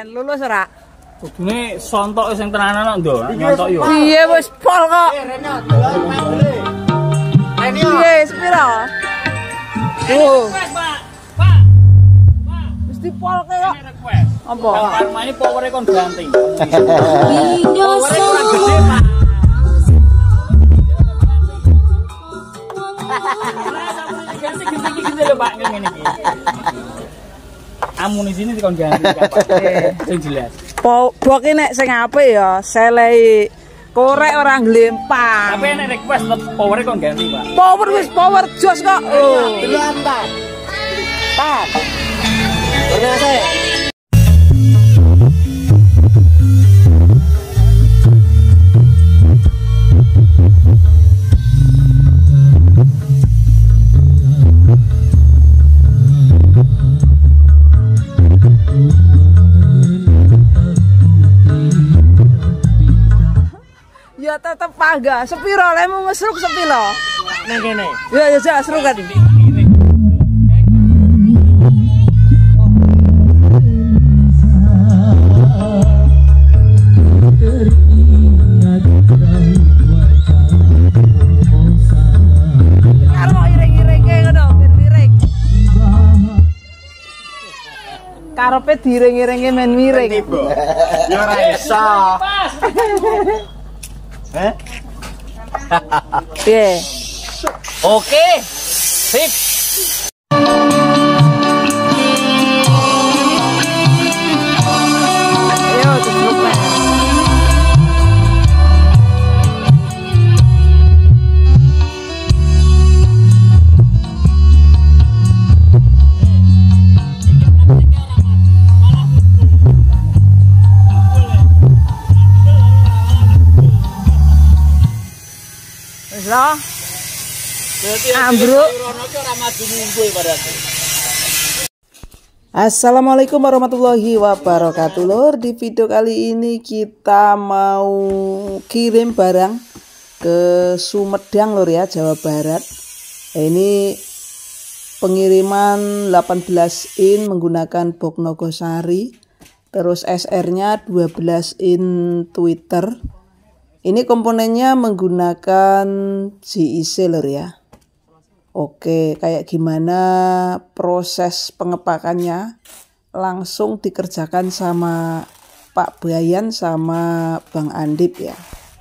Ben, lulus ora? Kudune sontok sing tenanan kok, Nduk. Nyontok yo. Iya wis pol kok. Iya, sepiro? Pak. Wis dipol kok. Apa? Parmane powere kon ganti. Powere kurang gede, Pak. Ganti lho Pak ngene iki. Amunisi ini dikon ganti Pak. Sing jelas. Boke nek sing apik ya selei korek ora glempang. Tapi nek request tetep powere kon ganti, Pak. Power wis power jos kok. Oh. Pak. Bener saya. Ya tetep pagah. Sepiro lemu ngesruk sepiro? Nang kene. Ya jak serukan. Karo iring-iring ngono, ben miring. Karepe diiring-iringe men miring. Ya ora iso. Piye? Oke. Sip. Ayo diceluk men. Wis lah. Ambruk. Assalamualaikum warahmatullahi wabarakatuh lor. Di video kali ini kita mau kirim barang ke Sumedang lor ya, Jawa Barat. Ini pengiriman 18 in menggunakan box Nogosari. Terus SR-nya 12 in Twitter. Ini komponennya menggunakan GIC lor ya. Oke, kayak gimana proses pengepakannya langsung dikerjakan sama Pak Bayan sama Bang Andip ya.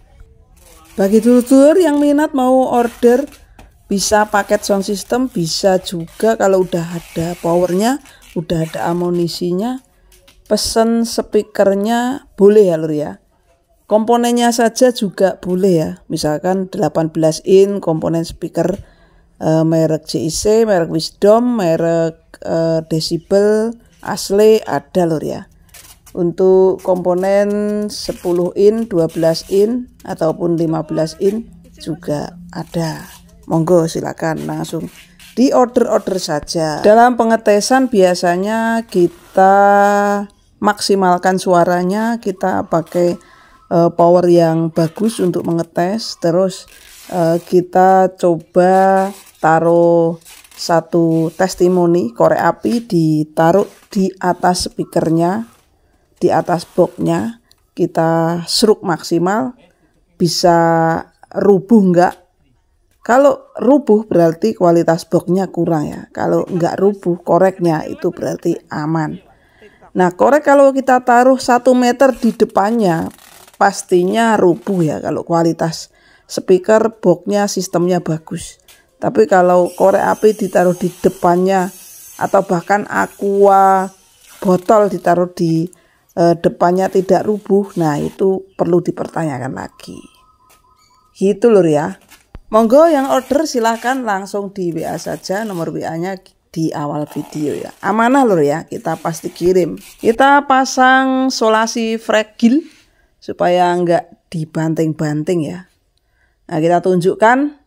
Bagi dulur-dulur yang minat mau order bisa paket sound system, bisa juga kalau udah ada powernya, udah ada amunisinya, pesen speakernya boleh ya lur ya. Komponennya saja juga boleh ya, misalkan 18 in komponen speaker merek GIC, merek Wisdom, merek Decibel, Asli ada lor ya. Untuk komponen 10 in, 12 in ataupun 15 in juga ada. Monggo silakan langsung di order saja. Dalam pengetesan biasanya kita maksimalkan suaranya, kita pakai power yang bagus untuk mengetes. Terus kita coba taruh satu testimoni korek api, ditaruh di atas speakernya, di atas boxnya, kita seruk maksimal. Bisa rubuh enggak? Kalau rubuh berarti kualitas boxnya kurang ya. Kalau enggak rubuh koreknya itu berarti aman. Nah korek kalau kita taruh 1 meter di depannya pastinya rubuh ya kalau kualitas speaker boxnya sistemnya bagus. Tapi kalau korek api ditaruh di depannya atau bahkan aqua botol ditaruh di depannya tidak rubuh, nah itu perlu dipertanyakan lagi. Gitu lur ya. Monggo yang order silahkan langsung di WA saja, nomor WA-nya di awal video ya. Amanah lur ya, kita pasti kirim. Kita pasang solasi fragil supaya enggak dibanting-banting ya. Nah kita tunjukkan.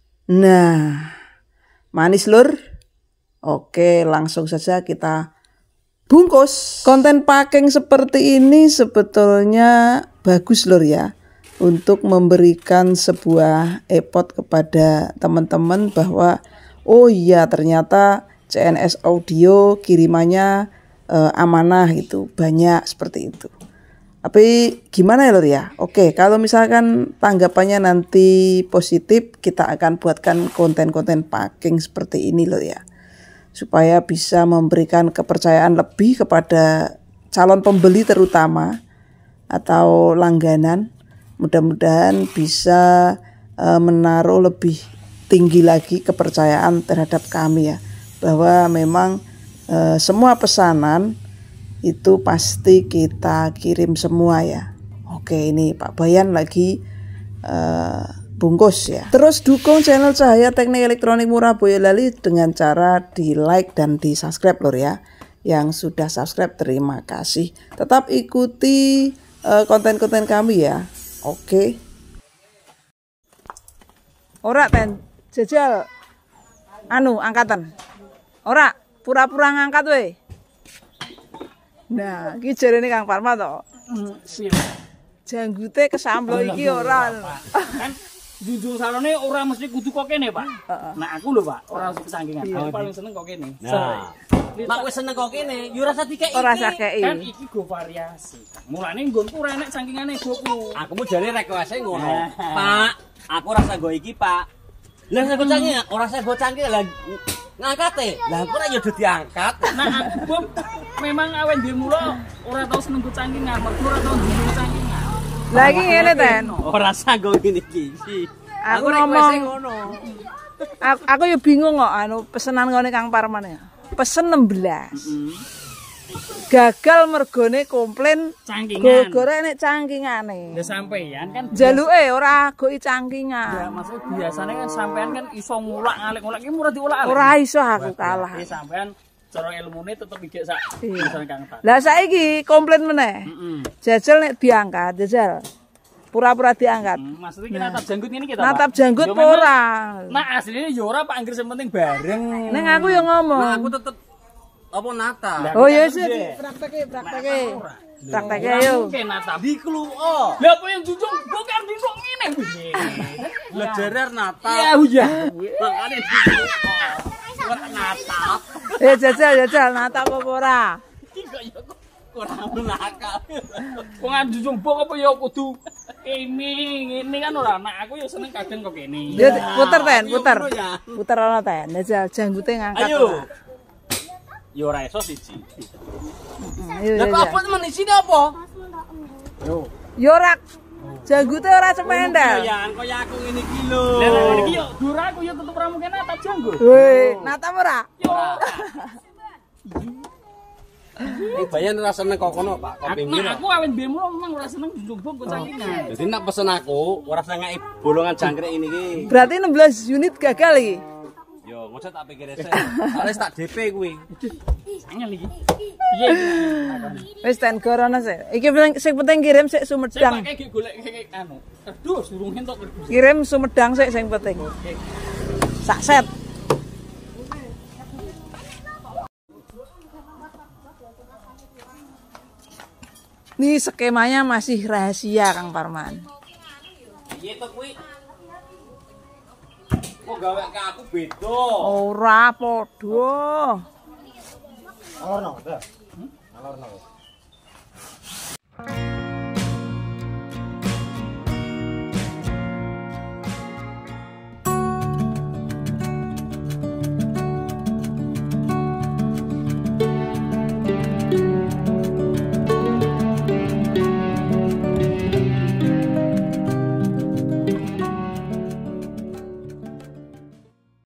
Nah manis lur. Oke langsung saja kita bungkus. Konten packing seperti ini sebetulnya bagus lur ya, untuk memberikan sebuah epot kepada teman-teman bahwa oh iya ternyata CNS Audio kirimannya amanah gitu, banyak seperti itu. Tapi gimana ya Lur ya? Oke, kalau misalkan tanggapannya nanti positif, kita akan buatkan konten-konten packing seperti ini Lur ya. Supaya bisa memberikan kepercayaan lebih kepada calon pembeli terutama atau langganan. Mudah-mudahan bisa menaruh lebih tinggi lagi kepercayaan terhadap kami ya. Bahwa memang semua pesanan itu pasti kita kirim semua ya. Oke, ini Pak Bayan lagi bungkus ya. Terus dukung channel Cahaya Teknik Elektronik Murah Boyolali dengan cara di like dan di subscribe Lur ya. Yang sudah subscribe terima kasih. Tetap ikuti konten-konten kami ya. Oke. Ora ten jajal angkatan. Ora pura-pura ngangkat we. Nah, iki jarene Kang Parma to. Janggute kesamblo iki ora. Kan junjung salone ora mesti kudu kok kene, Pak. Nah, aku lho, Pak, ora kesangkingan. Aku paling seneng kok kene. Nah, mak wis seneng kok kene, yo rasa dikeki. Ora usah kei. Kan iki go variasi. Mulane nggonku ora enek sangkingane goku. Aku mau jare request-e ngono. Pak, aku rasa go iki, Pak. Lah saya gocangnya ora saya gocangke lah ngangkate. Lah aku ora yo diangkat. Nah, aku memang awen dhewe mulo ora tau seneng gocangkingan, mergo ora tau duwe gocangkingan. Lah iki ngene ten. Ora sanggo ngene iki. Aku ngomong ngono. Aku yo bingung kok pesenan ngene Kang Parman ya. Pesen 16. Gagal mergone komplain Cangkingan. gara-gara nek cangkingane. Ya sampean kan Jaluke ora goki ya cangkingan. maksud biasanya kan sampean kan iso ngulak ngalik-ngulak iki murah diulak. Ora iso aku kalah. Berarti sampean cara ilmune tetep iki sak Iya. misalnya Kang Pak. Lah saiki komplain meneh. Jajal nek diangkat, jajal. Pura-pura diangkat. Maksudnya kita natap janggut ini kita Natap Pak. janggut Yo, memang- ora. Nah aslinya yo ora Pak Anggir sing penting bareng. Ning aku yo ngomong. Nah, aku tetep apa nata? Lah, Oh kita ya terus sih, deh. prakteke. Ora. Prakteke Ora yo. mungkin natap. Di kluo. Lah apa yang junjung kok kan duduk ngene piye? Lah jare nata. Ya uya. Makane di kluo. Ora natap. Jajal natap apa ora? Ora nakal. Wong junjung bok apa ya kudu ini kan ora anak aku ya seneng kadang kok kene. Yo puter ten, puter. ngono ya. Puter ana ten. Jajal janggute ngangkat. Ayo. ora. Yo ora iso siji. Ayo, Lah kok jajal. apa temen isine apa? Yo ora janggute ora cependal. Ya kaya aku ngene iki lho. Lah iki yo dura aku yo tetep ra mungkin natap janggut. Weh, natap ora? Ini bayan ora seneng kok kono, Pak. Kok pinggir. Nah, aku awet biyen mulu memang ora seneng junjung bok cangkingan. Jadi nak pesen aku, ora seneng ngeki bolongan jangkrik ini iki. Berarti 16 unit gagal iki. Yo, ngocet tak pikir esek. Soale tak DP kuwi. Angel iki. Iya. Wis ten corona sih. Iki sing penting kirim sik Sumedang. Pakai gek golek kayak anu. Aduh, suruh entuk kerdus. Kirim Sumedang sik sing penting. Sak set. Ini skemanya masih rahasia Kang Parman. Iya to kuwi. Kok gawe ke aku beda. Ora padha. Alorno,